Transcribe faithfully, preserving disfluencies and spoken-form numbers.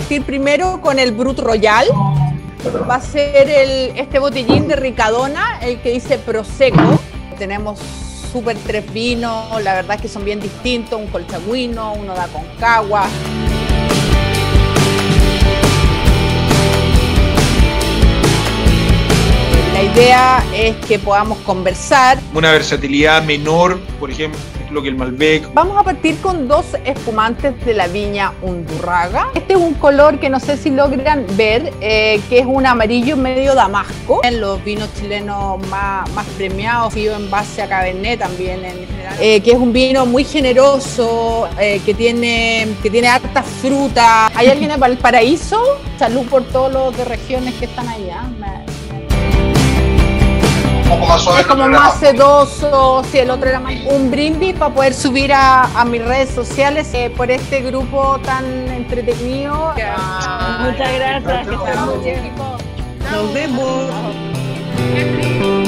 partir primero con el Brut Royal. Va a ser el, este botellín de Riccadonna, el que dice Prosecco. Tenemos súper tres vinos, la verdad es que son bien distintos, un colchagüino, uno da Aconcagua. La idea es que podamos conversar. Una versatilidad menor, por ejemplo, que el Malbec. Vamos a partir con dos espumantes de la viña Undurraga. Este es un color que no sé si logran ver, eh, que es un amarillo medio damasco. En los vinos chilenos más, más premiados, y en base a Cabernet también en general. Eh, que es un vino muy generoso, eh, que, tiene, que tiene harta fruta. ¿Hay alguien en Valparaíso? Salud por todos los de regiones que están allá. Un poco más suave, es como más sedoso, si el otro era más... Un brindis para poder subir a, a mis redes sociales eh, por este grupo tan entretenido. Muchas gracias, que estén muy bien. Nos vemos.